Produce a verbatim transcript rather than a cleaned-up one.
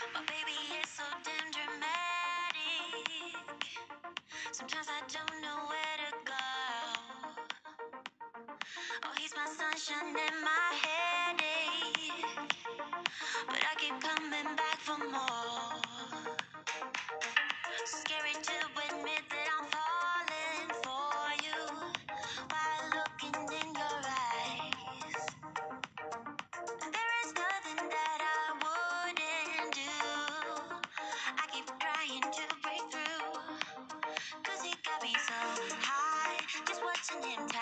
My baby is so damn dramatic. Sometimes I don't know where to go. Oh, he's my sunshine and my headache. But I keep coming back for more. Scary to admit that I'm falling for you while looking in your eyes. There is nothing that I wouldn't do. I keep trying to break through, cause he got me so high, just watching him